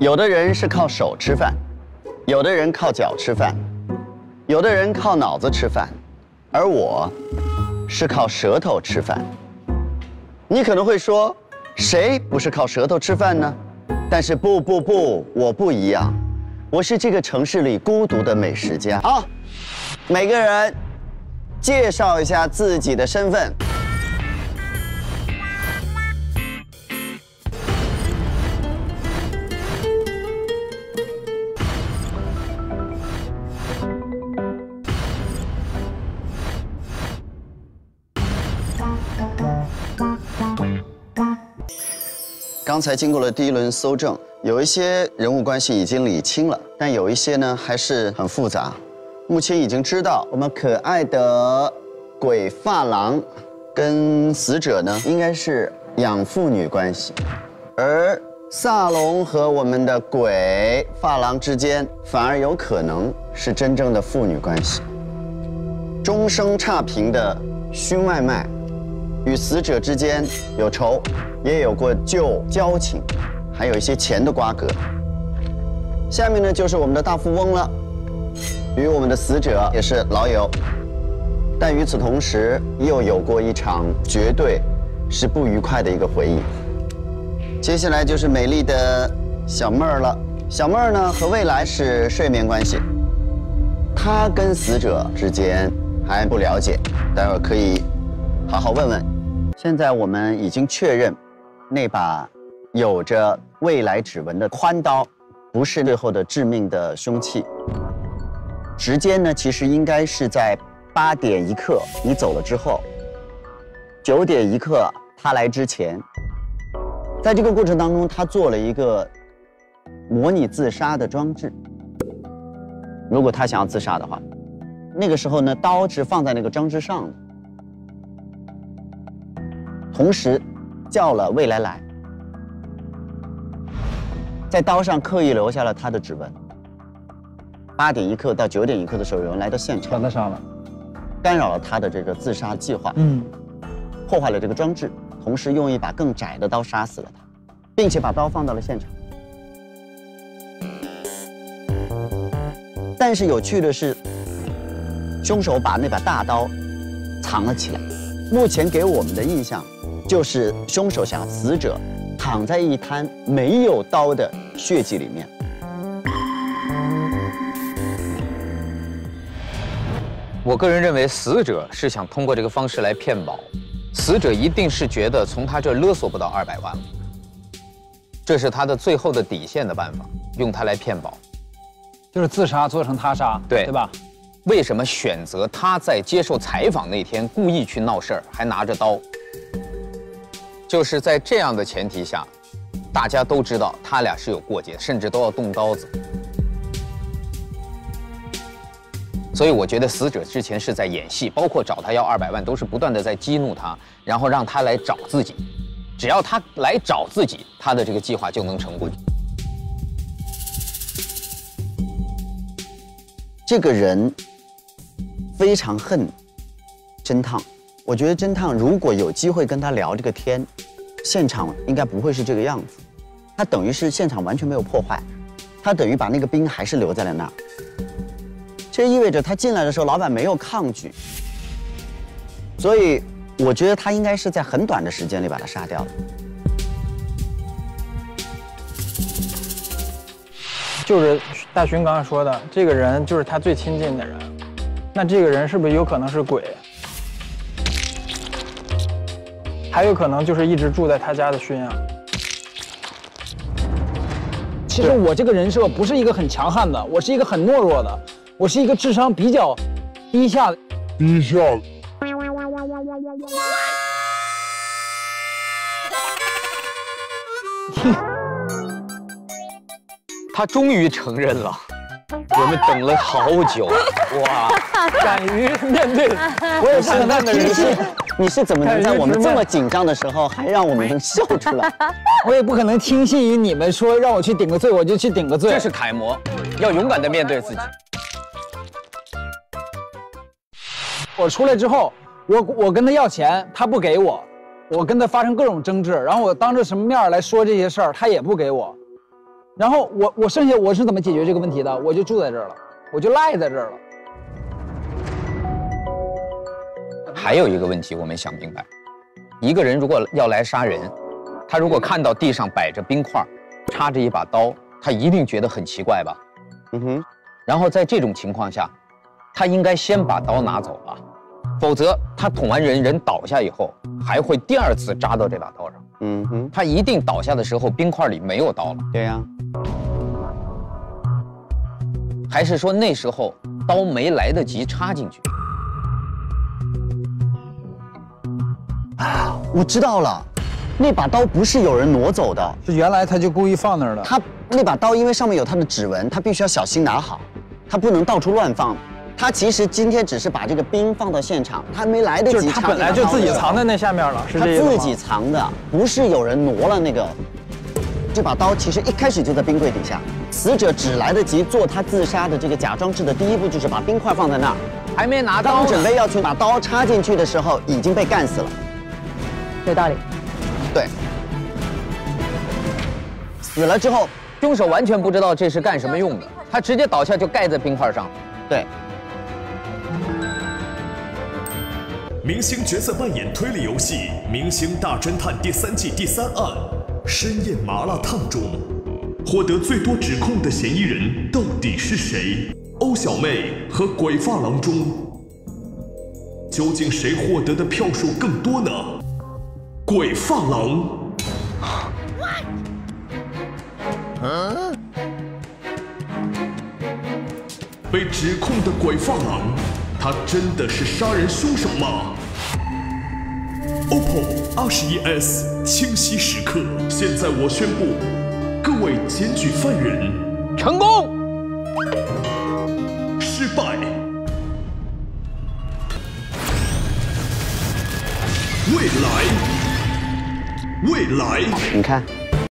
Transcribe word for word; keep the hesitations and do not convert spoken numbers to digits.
有的人是靠手吃饭，有的人靠脚吃饭，有的人靠脑子吃饭，而我是靠舌头吃饭。你可能会说，谁不是靠舌头吃饭呢？但是不不不，我不一样，我是这个城市里孤独的美食家。好，每个人介绍一下自己的身份。刚才经过了第一轮搜证，有一些人物关系已经理清了，但有一些呢还是很复杂。目前已经知道，我们可爱的鬼发廊跟死者呢应该是养父女关系，而萨隆和我们的鬼发廊之间反而有可能是真正的父女关系。终生差评的熏外卖与死者之间有仇，也有过旧交情，还有一些钱的瓜葛。下面呢就是我们的大富翁了，与我们的死者也是老友，但与此同时又有过一场绝对是不愉快的一个回忆。接下来就是美丽的小妹儿了。小妹儿呢和未来是睡眠关系，她跟死者之间还不了解，待会儿可以好好问问。现在我们已经确认，那把有着未来指纹的宽刀不是最后的致命的凶器。时间呢，其实应该是在八点一刻你走了之后，九点一刻他来之前。在这个过程当中，他做了一个模拟自杀的装置。如果他想要自杀的话，那个时候呢，刀是放在那个装置上的。同时叫了未来来，在刀上刻意留下了他的指纹。八点一刻到九点一刻的时候，有人来到现场， 把他杀了， 干扰了他的这个自杀计划， 嗯， 破坏了这个装置，同时用一把更窄的刀杀死了他，并且把刀放到了现场。但是有趣的是，凶手把那把大刀藏了起来。目前给我们的印象，就是凶手想死者躺在一滩没有刀的血迹里面。 我个人认为，死者是想通过这个方式来骗保，死者一定是觉得从他这勒索不到二百万了，这是他的最后的底线的办法，用它来骗保， 就是自杀做成他杀， 对对吧？ 为什么选择他在接受采访那天故意去闹事儿，还拿着刀？就是在这样的前提下，大家都知道他俩是有过节，甚至都要动刀子。所以我觉得死者之前是在演戏，包括找他要二百万，都是不断的在激怒他，然后让他来找自己。只要他来找自己，他的这个计划就能成功。 这个人非常恨侦探，我觉得侦探如果有机会跟他聊这个天，现场应该不会是这个样子。他等于是现场完全没有破坏，他等于把那个兵还是留在了那儿。这意味着他进来的时候，老板没有抗拒，所以我觉得他应该是在很短的时间里把他杀掉了。 就是大勋刚刚说的，这个人就是他最亲近的人，那这个人是不是有可能是鬼？还有可能就是一直住在他家的勋啊。 其实我这个人设不是一个很强悍的，我是一个很懦弱的，我是一个智商比较低下的。 低下。 他终于承认了，我们等了好久，哇！ 敢于面对， 我也是那的人是，你是怎么能在我们这么紧张的时候，还让我们能笑出来？ 我也不可能听信于你们说让我去顶个罪，我就去顶个罪。 这是楷模，要勇敢地面对自己。 我出来之后，我我跟他要钱，他不给我，我跟他发生各种争执，然后我当着什么面来说这些事儿，他也不给我。 然后我我剩下我是怎么解决这个问题的？我就住在这儿了，我就赖在这儿了。 还有一个问题我没想明白，一个人如果要来杀人，他如果看到地上摆着冰块，插着一把刀，他一定觉得很奇怪吧？ 嗯哼。 然后在这种情况下，他应该先把刀拿走吧，否则他捅完人，人倒下以后，还会第二次扎到这把刀上。 嗯哼。 他一定倒下的时候，冰块里没有刀了。 对呀。 还是说那时候刀没来得及插进去？ 啊，我知道了，那把刀不是有人挪走的， 是原来他就故意放那儿的。 他那把刀因为上面有他的指纹，他必须要小心拿好，他不能到处乱放。他其实今天只是把这个冰放到现场，他没来得及。 就是他本来就自己藏在那下面了，是这个吗？ 他自己藏的，不是有人挪了那个。这把刀其实一开始就在冰柜底下，死者只来得及做他自杀的这个假装置的第一步，就是把冰块放在那儿， 还没拿刀。 刚准备要去把刀插进去的时候，已经被干死了。 有道理。 对。死了之后， 凶手完全不知道这是干什么用的，他直接倒下就盖在冰块上。 对。 明星角色扮演推理游戏《明星大侦探》第三季第三案深夜麻辣烫中，获得最多指控的嫌疑人到底是谁？欧小妹和鬼发郎中，究竟谁获得的票数更多呢？鬼发郎。嗯？被指控的鬼发郎，他真的是杀人凶手吗 ？O P P O 二十一 S 清晰时刻，现在我宣布，各位检举犯人成功， 失败。未来，未来， 你看。